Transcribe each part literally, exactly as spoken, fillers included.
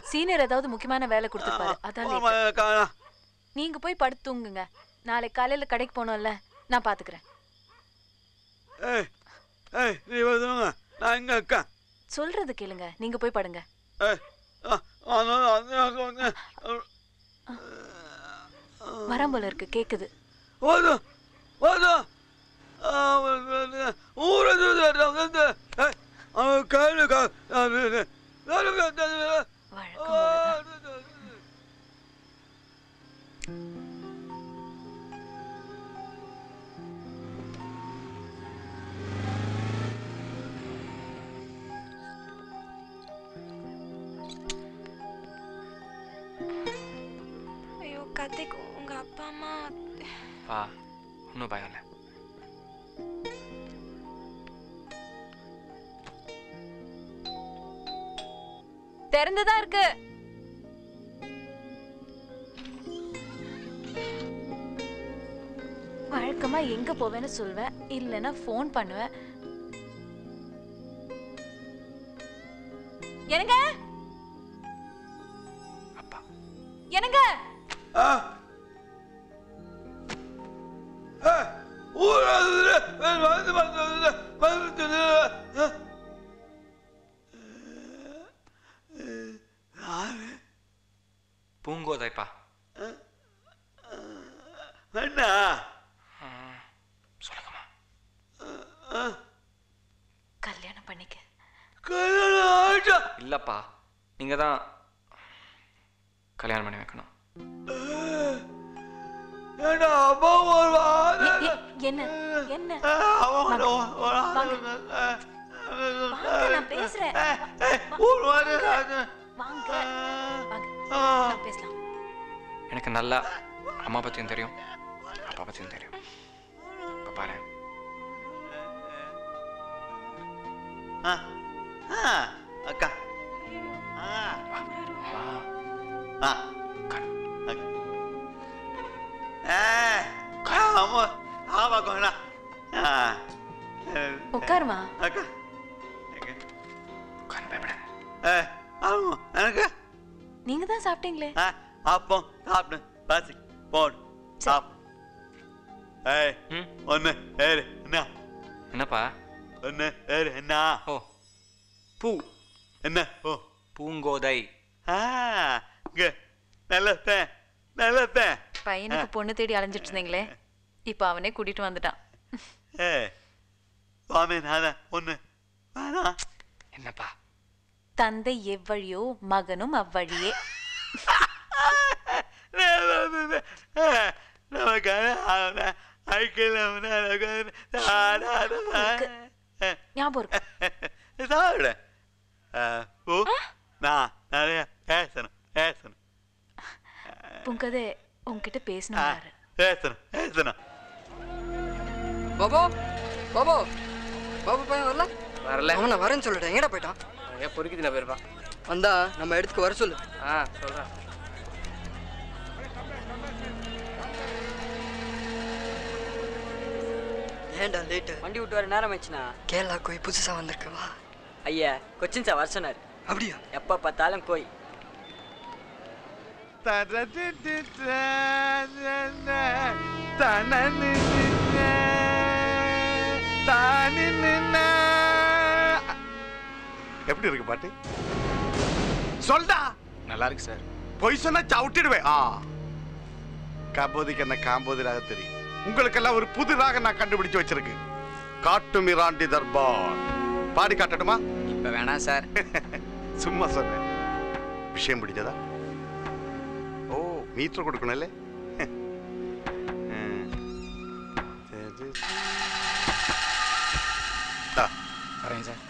Senior ஏதாவது முக்கியமான வேலை கொடுத்துப்பாரு. அதான் நீங்க போய் படுத்து தூங்குங்க. நாளை காலையில கடைக்கு போனோம்ல, நான் பாத்துக்கிறேன். ஏய் ஏய் நீ வந்து நான் இங்க அக்கா சொல்றது கேளுங்க. நீங்க போய் படுங்க. வரம் போல இருக்கு, கேக்குது. ஐயோ கார்த்திக், உங்க அப்பா அம்மா வா, ஒன்றும் பயம் இல்லை. திறந்துதான் இருக்கு. வழக்கமா எங்க போவேன்னு சொல்வேன், இல்லைன்னா போன் பண்ணுவேன். என்னங்க அப்பா, என்னங்க பூங்கோதைப்பா. அண்ணா சொல்லுங்கம்மா. கல்யாணம் பண்ணிக்க. இல்லப்பா, நீங்க தான் கல்யாணம் பண்ணி வைக்கணும். என்ன என்ன நான் பேசுறேன். பேசலாம். எனக்கு நல்லா அம்மா பத்தியும் தெரியும், அப்பா பத்தியும் தெரியும். இப்ப பாரு, அக்கா உட்காருமா. நீங்க தான் சாப்பிட்டீங்களே. அப்போ சாப்பிடு, பசி போடு சாப். ஏய் ஒன்னு ஏறு என்ன? என்னப்பா? ஒன்னு ஏறு என்ன? ஓ பூ. என்ன? ஓ பூங்கோதை. நல்லதேன் நல்லதேன். பையனுக்கு பொண்ணு தேடி அலைஞ்சிட்டு இருந்தீங்களே, இப்ப அவனே கூட்டிட்டு வந்துட்டான். ஏ சுவாமி நாதான் ஒண்ணு வேணாம். என்னப்பா? தந்தை எவ்வழியோ மகனும் அவ்வழியே. ஞாபகம் இருக்கு. நான் நிறைய பேசணும் பேசணும் உங்கதே உங்ககிட்ட பேசணும் பேசணும் பேசணும். பாபா பாபா பாபா பையன் வரல வரல. அவனை வரேன்னு சொல்லிட்டேன். எங்கடா போயிட்டான்? ஏன் பொறுக்கி தின போயிருப்பான். வந்தா நம்ம இடத்துக்கு வர சொல்லு. ஆ சொல்றேன். ஏன்டா லேட்டு? வண்டி விட்டு வர நேரம் ஆச்சுண்ணா. கேரளா கோய் புதுசா வந்திருக்கு. வா. ஐயா கொச்சின் சார் வர சொன்னார். அப்படியா? எப்போ பார்த்தாலும் கோய். எப்படி இருக்கு பாட்டு? சொல்டா. நல்லா இருக்கு சார். பொய் சொன்னா சவுட்டிடுவேன். ஆ காம்போதிக்கு என்ன காம்போதி ராக தெரியும். உங்களுக்கெல்லாம் ஒரு புது ராக நான் கண்டுபிடிச்சு வச்சிருக்கேன். காட்டு மிராண்டி தர்பார். பாடி காட்டட்டுமா? இப்ப வேணாம் சார். சும்மா சொன்னேன். விஷயம் பிடிச்சதா? ஓ மீட்டர் கொடுக்கணும்ல. வரேன் சார்.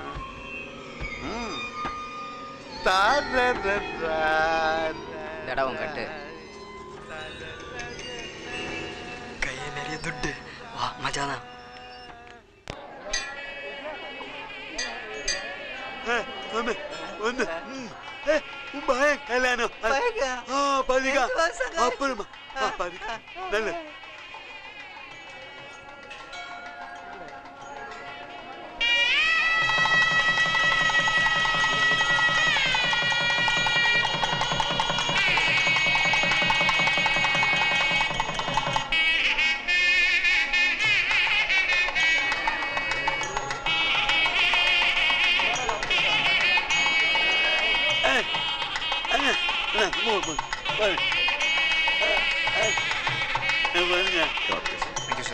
தடவம் கட்டு. கையே நிறைய துட்டு. வா மஜாதான். ஒன்று கல்யாணம் பதிகா அப்புறமா பதிகா நல்ல Thank you, sir.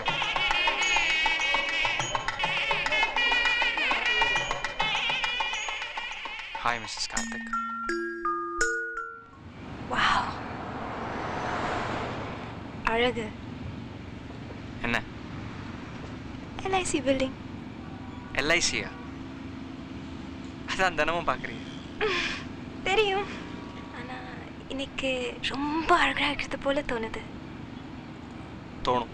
Hi, Missus Karthik. வாவ், அழகு. என்ன எல்ஐசி பில்டிங். எல்ஐசியா? அதான் தினமும் பார்க்குறீங்க. தெரியும், ஆனா இன்னைக்கு ரொம்ப அழகா இருக்கிறது போல தோணுது. தோணும்.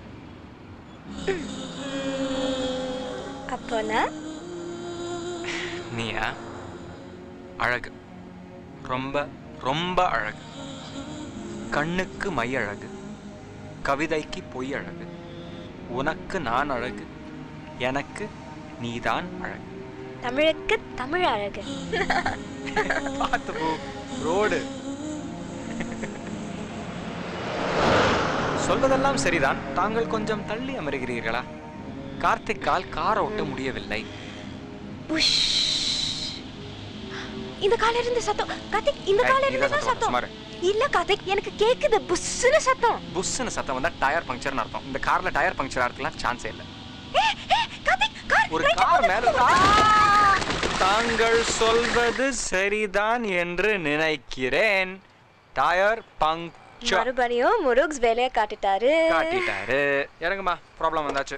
அப்போனா நீயா? அழகு, ரொம்ப ரொம்ப அழகு. கண்ணுக்கு மை அழகு, கவிதைக்கு பொய் அழகு. உனக்கு நான் அழகு, எனக்கு நீதான் அழகு. தமிழுக்கு தமிழ் அழகு. பார்த்து போ, ரோடு. சொல்வதெல்லாம் சரிதான், தாங்கள் கொஞ்சம் தள்ளி அமருகிறீர்களா? கார்த்திக்கால் கார் ஓட்ட முடியவில்லை. புஷ். இந்த கால இருந்து சத்தம். கார்த்திக், இந்த கால இருந்து சத்தம். இல்ல கார்த்திக், எனக்கு கேக்குது புஷ்னு சத்தம். புஷ்னு சத்தம் வந்தா டயர் பஞ்சர்னு அர்த்தம். இந்த கார்ல டயர் பஞ்சர் ஆகிறதுலாம் சான்ஸே இல்ல. கார்த்திக், கார் ஒரு கார் மேல. தாங்கள் சொல்வது சரிதான் என்று நினைக்கிறேன். டயர் பங்க் மறுபடியும் முருக்ஸ் வேலையை காட்டிட்டாரு காட்டிட்டாரு இறங்குமா, ப்ராப்ளம் வந்தாச்சு.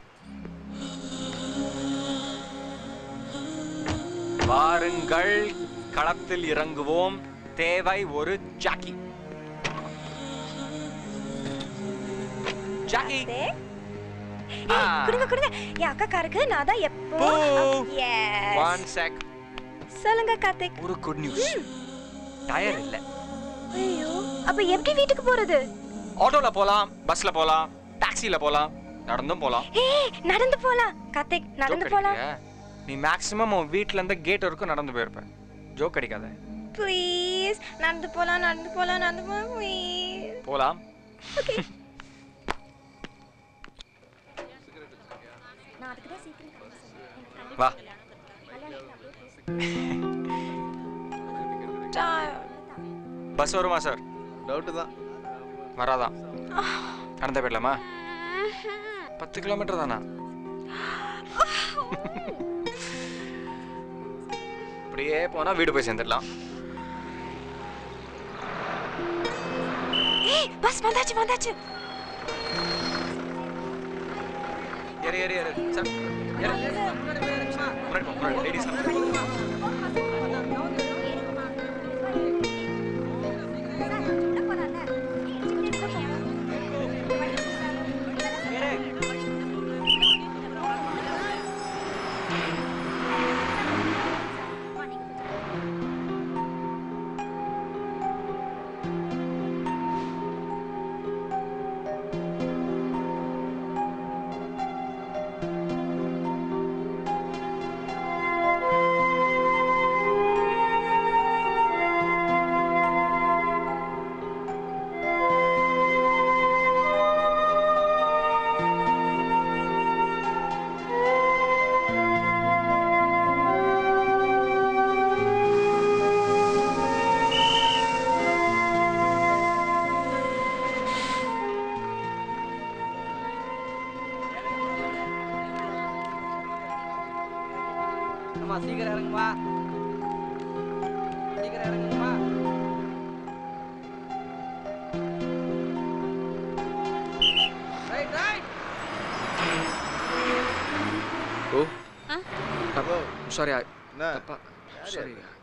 வாருங்கள், களத்தில் இறங்குவோம். தேவை ஒரு ஜாக்கி. ஜாக்கி குடுங்க குடுங்க. என் அக்கா காருக்கு நான் தான் எப்போ. One sec. சொல்லுங்க கார்த்திக். ஒரு குட் நியூஸ், டயர் இல்ல. ஐயோ, அப்ப எப்படி வீட்டுக்கு போறது? ஆட்டோல போலாம், பஸ்ல போலாம், டாக்ஸில போலாம், நடந்தும் போலாம். ஏய், நடந்து போலாம் கார்த்திக், நடந்து போலாம். நீ மேக்ஸிமம் உன் வீட்ல இருந்து கேட் வரைக்கும் நடந்து போயிருப்ப. ஜோக் அடிக்காத ப்ளீஸ். நடந்து போலாம், நடந்து போலாம், நடந்து போலாம் ப்ளீஸ். போலாம். ஓகே. வா. பஸ் வருமா சார்? டவுட் தான். வராதான். நடந்தே போயிடலாமா? பத்து கிலோமீட்டர் தானா? அப்படியே போனா வீடு போய் சேர்ந்துடலாம். ஏய், பஸ் வந்தாச்சு வந்தாச்சு. ஏறு ஏறு ஏறு சார். ஏறு. முன்னாடி போ, முன்னாடி லேடிஸ். சீக்கிரம் இறங்குமா, சீக்கிரம் இறங்குமா. Right right. Oh, hello. Sorry. என்ன? சாரி.